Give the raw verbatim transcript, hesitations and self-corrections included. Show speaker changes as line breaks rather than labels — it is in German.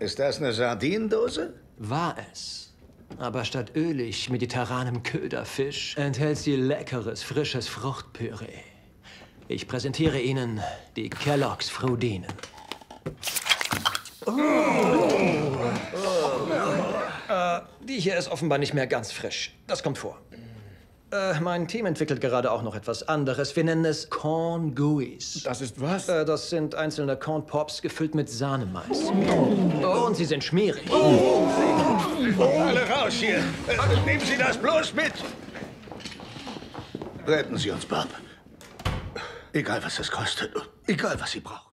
Ist das eine Sardinendose?
War es. Aber statt ölig mediterranem Köderfisch enthält sie leckeres, frisches Fruchtpüree. Ich präsentiere Ihnen die Kellogg's Frudinen. Oh. Oh. Äh, die hier ist offenbar nicht mehr ganz frisch. Das kommt vor. Äh, mein Team entwickelt gerade auch noch etwas anderes. Wir nennen es Corn Gooey's.
Das ist was?
Äh, das sind einzelne Corn Pops gefüllt mit Sahnemais. Oh, und sie sind schmierig.
Oh. Oh. Alle raus hier! Äh, nehmen Sie das bloß mit! Retten Sie uns, Bob. Egal, was es kostet. Egal, was Sie brauchen.